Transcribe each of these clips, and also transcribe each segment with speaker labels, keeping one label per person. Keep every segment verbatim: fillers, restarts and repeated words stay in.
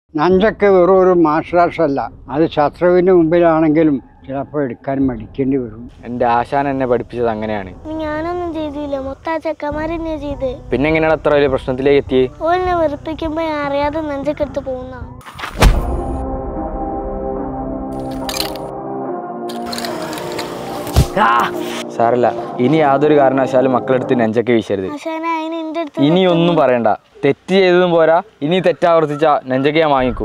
Speaker 1: നഞ്ചൊക്കെ വെറും ഒരു മാഷാഷല്ല, അത് ശത്രുവിന്റെ മുമ്പിലാണെങ്കിലും ചിലപ്പോൾ എടുക്കാൻ മടിക്കേണ്ടി വരും.
Speaker 2: എന്റെ ആശാൻ എന്നെ പഠിപ്പിച്ചത് അങ്ങനെയാണ്.
Speaker 3: ഞാനൊന്നും ചെയ്തില്ല, മൊത്ത ചെക്കന്മാരെന്നെ ചെയ്ത്.
Speaker 2: പിന്നെ എങ്ങനെയാണ് അത്ര വലിയ പ്രശ്നത്തിലേക്ക് എത്തിയേ?
Speaker 3: ഓനെ വെറുപ്പിക്കുമ്പോ അറിയാതെ നെഞ്ചൊക്കെ എടുത്ത് പോകുന്ന.
Speaker 2: സാരല്ല, ഇനി യാതൊരു കാരണവശാലും മക്കളെടുത്ത് നെഞ്ചൊക്കെ വീശരുത്. ഇനി ഒന്നും പറയണ്ട. തെറ്റ് ചെയ്തതും പോരാ, ഇനി തെറ്റാവർത്തിച്ച നെഞ്ചൊക്കെ ഞാൻ വാങ്ങിക്കൂ.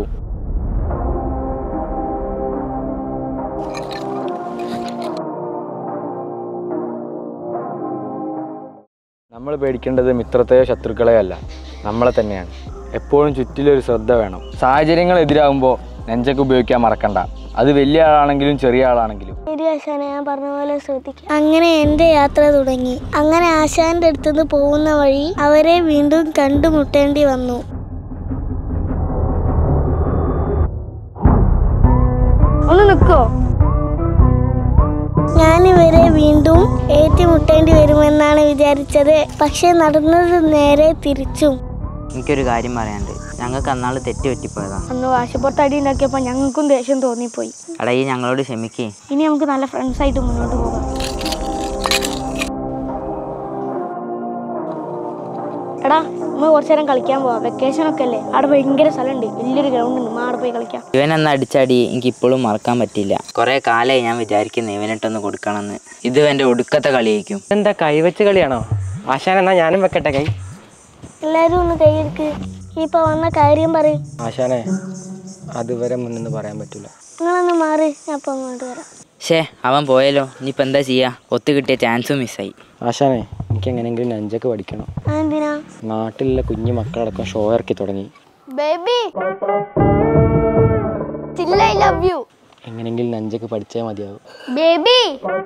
Speaker 2: നമ്മൾ പേടിക്കേണ്ടത് മിത്രത്തെയോ ശത്രുക്കളെയോ അല്ല, നമ്മളെ തന്നെയാണ്. എപ്പോഴും ചുറ്റിലൊരു ശ്രദ്ധ വേണം. സാഹചര്യങ്ങൾ എതിരാകുമ്പോൾ നെഞ്ചൊക്കെ ഉപയോഗിക്കാൻ മറക്കണ്ട. അത് വലിയ ആളാണെങ്കിലും ചെറിയ ആളാണെങ്കിലും.
Speaker 3: ഞാൻ പറഞ്ഞ പോലെ ശ്രദ്ധിക്കാം. അങ്ങനെ എൻ്റെ യാത്ര തുടങ്ങി. അങ്ങനെ ആശാന്റെ അടുത്തുനിന്ന് പോകുന്ന വഴി അവരെ വീണ്ടും കണ്ടുമുട്ടേണ്ടി വന്നു. ഒന്ന് നിൽക്കോ? ഞാനിവരെ വീണ്ടും ഏറ്റുമുട്ടേണ്ടി വരുമെന്നാണ് വിചാരിച്ചത്. പക്ഷെ നടന്നത് നേരെ തിരിച്ചും.
Speaker 4: എനിക്കൊരു കാര്യം പറയാനുണ്ട്. ഞങ്ങൾക്ക് അന്നാൾ തെറ്റ് പറ്റിപ്പോയതാ.
Speaker 3: അന്ന് വാശിപ്പുറത്ത് അടി ഉണ്ടാക്കിയപ്പോൾ ഞങ്ങൾക്കും ദേഷ്യം തോന്നിപ്പോയി.
Speaker 4: എടാ, ഈ ഞങ്ങളോട് ക്ഷമിക്കേ.
Speaker 3: ഇനി നമുക്ക് നല്ല ഫ്രണ്ട്സ് ആയിട്ട് മുന്നോട്ട് പോകാം. എടാ, നമ്മൾ കുറച്ചു നേരം കളിക്കാൻ പോവാം. വെക്കേഷൻ ഒക്കെ അല്ലേ, അവിടെ ഭയങ്കര സ്ഥലമുണ്ട്, വലിയൊരു ഗ്രൗണ്ട് ഉണ്ട്. അവിടെ പോയി കളിക്കാം.
Speaker 4: ഇവനെന്ന് അടിച്ചടി എനിക്ക് ഇപ്പോഴും മറക്കാൻ പറ്റില്ല. കുറെ കാലമായി ഞാൻ വിചാരിക്കുന്നു ഇവനിട്ടൊന്ന് കൊടുക്കണമെന്ന്. ഇത് എന്റെ ഒടുക്കത്തെ കളിയായിരിക്കും.
Speaker 2: എന്താ കൈവച്ച് കളിയാണോ? ആശാൻ എന്നാ ഞാനും വെക്കട്ടെ കൈ.
Speaker 3: എല്ലാരും ഒന്ന് കൈയെടുക്ക്. ഇപ്പൊ വന്ന കാര്യം പറയും.
Speaker 2: ആശാനെ, അതുവരെ മുന്നൊന്നും പറയാൻ പറ്റൂല.
Speaker 3: നിങ്ങളൊന്ന് മാറി, ഞാൻ ഇപ്പൊ അങ്ങോട്ട് വരാം.
Speaker 4: ഷേ, അവൻ പോയല്ലോ. ഇനിയിപ്പോൾ എന്താ ചെയ്യാ? ഒത്തു കിട്ടിയ ചാൻസും മിസ്സായി.
Speaker 2: ആശാനെ, എനിക്ക് എങ്ങനെയെങ്കിലും നെഞ്ചൊക്കെ പഠിക്കണം.
Speaker 3: എന്തിനാ?
Speaker 2: നാട്ടിലുള്ള കുഞ്ഞു മക്കളടക്കം ഷോ ഇറക്കി തുടങ്ങി.
Speaker 3: Baby, I love you.
Speaker 2: എങ്ങനെയെങ്കിലും നെഞ്ചൊക്കെ പഠിച്ചാൽ മതിയാവും.
Speaker 3: ബേബി,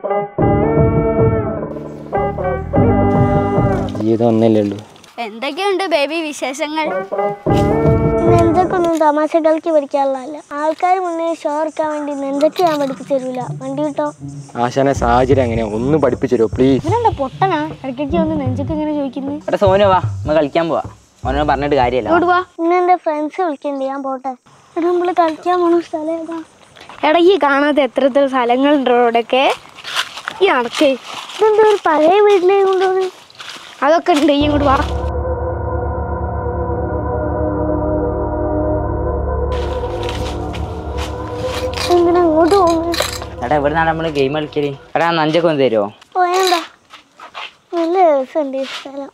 Speaker 2: ജീവിതം ഒന്നല്ലേ ഉള്ളൂ.
Speaker 3: എന്തൊക്കെയുണ്ട് ബേബി വിശേഷങ്ങൾ? നെഞ്ചൊക്കെ ഒന്നും തമാശ കളിക്ക് പഠിക്കാനുള്ളതല്ല. ആൾക്കാർ മുന്നേ ഷോ ഇറക്കാൻ വേണ്ടി നെഞ്ചൊക്കെ ഞാൻ പഠിപ്പിച്ചു തരൂല. വണ്ടി കിട്ടോ?
Speaker 2: ആശാനെ, സാഹചര്യം എങ്ങനെയാ ഒന്ന് പഠിപ്പിച്ചു തരുമോ പ്ലീസ്?
Speaker 3: ഇവനെന്താ പൊട്ടനാ? ഇടയ്ക്ക് വന്ന് നെഞ്ചൊക്കെ ഇങ്ങനെ ചോദിക്കുന്നത്.
Speaker 4: എടാ സോനു, വാ, നമ്മൾ കളിക്കാൻ പോവാ. ഓനോട് പറഞ്ഞിട്ട് കാര്യമല്ല.
Speaker 3: ഇന്ന് എന്റെ ഫ്രണ്ട്സ് വിളിക്കണ്ടേ, ഞാൻ പോട്ടെ. എടാ, നമ്മള് കളിക്കാൻ പോണ സ്ഥലം ഏതാ? ഇടയ്ക്ക് കാണാത്ത എത്ര എത്ര സ്ഥലങ്ങളുണ്ടോ ഇവിടെയൊക്കെ. ഈ നടക്കേ, ഇതെന്താ ഒരു പഴയ വീട്ടിലേക്ക് കൊണ്ടുപോകുന്നു? അതൊക്കെ ഉണ്ട്, ഈ ഇങ്ങോട്ട് വാ. എന്തിനാ അങ്ങോട്ട് പോകുന്നത്?
Speaker 4: എടാ, ഇവിടെ നിന്നാണ് നമ്മള് ഗെയിം കളിക്കല്. എടാ, നഞ്ചൊക്കെ ഒന്ന് തരുമോ?
Speaker 3: പോയണ്ട, നല്ല രസമുണ്ട് ഈ സ്ഥലം.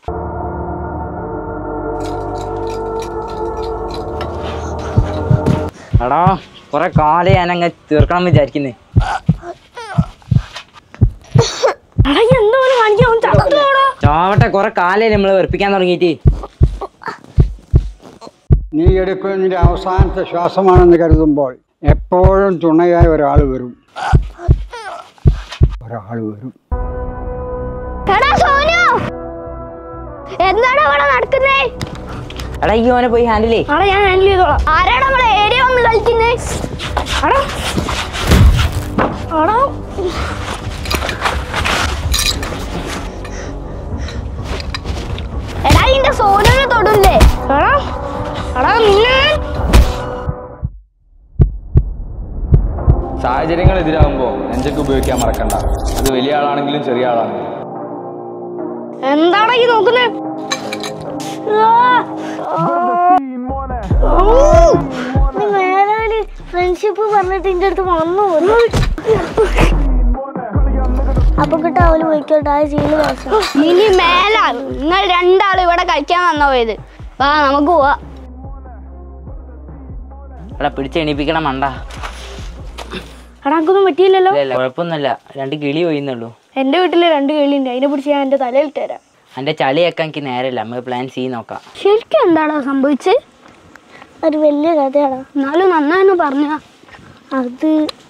Speaker 4: എടാ, കൊറേ കാലം ഞാനങ്ങ് തീർക്കണം വിചാരിക്കുന്നേ. ചാവട്ടെ, കൊറേ കാലം നമ്മള് വെറുപ്പിക്കാൻ തുടങ്ങിയിട്ട്.
Speaker 1: നീ എടുക്കുന്നതിന്റെ അവസാനത്തെ ശ്വാസമാണെന്ന് കരുതുമ്പോൾ എപ്പോഴും തുണയായി ഒരാൾ വരും. ഒരാൾ വരും.
Speaker 3: എന്താണ് ഇവിടെ നടക്കുന്നേ?
Speaker 4: എടാ, ഈ ഓനെ പോയി ഹാൻഡിൽ ചെയ്യ്.
Speaker 3: ഞാൻ ഹാൻഡിൽ ചെയ്തോളാം. ആരാണ് നമ്മളെ ഏരിയ വന്ന് കളിക്കുന്നേ? എടാ, നിന്റെ സോനനെ തൊടൂല്ലേ?
Speaker 2: സാഹചര്യങ്ങൾ എതിരാകുമ്പോൾ നെഞ്ചൊക്കെ ഉപയോഗിക്കാൻ മറക്കണ്ട. അത് വലിയ ആളാണെങ്കിലും ചെറിയ ആളാണെങ്കിലും.
Speaker 3: എന്താണ് ഈ നോക്കുന്നേ? ഫ്രണ്ട്ഷിപ്പ് പറഞ്ഞിട്ട് എന്റെ അടുത്ത് വന്നു പോലും. അപ്പൊ കിട്ടാ അവല് പോയിക്കോട്ടെ. ആ ശീല ഇനി മേല നിങ്ങൾ രണ്ടാളും ഇവിടെ കളിക്കാൻ വന്നോ പോയത്. വാ, നമുക്ക് പോവാ.
Speaker 4: എടാ, പിടിച്ച് എണീപ്പിക്കണം മണ്ട.
Speaker 3: അടാക്കൊന്നും പറ്റിയില്ലല്ലോ.
Speaker 4: കുഴപ്പമൊന്നുമില്ല, രണ്ട് കിളി പോയിന്നുള്ളൂ.
Speaker 3: എന്റെ വീട്ടില് രണ്ട് കിളിയുണ്ട്, അതിനെ പിടിച്ച് ഞാൻ എന്റെ തലയിൽ തരാം.
Speaker 4: എന്റെ ചളിയൊക്കെ എനിക്ക് നേരല്ല. നമുക്ക് പ്ലാൻ ചെയ്ത് നോക്കാം.
Speaker 3: ശരിക്കും എന്താണോ സംഭവിച്ചത്? ഒരു വലിയ കഥയാണോ? എന്നാലും നന്നായിരുന്നു പറഞ്ഞ. അത്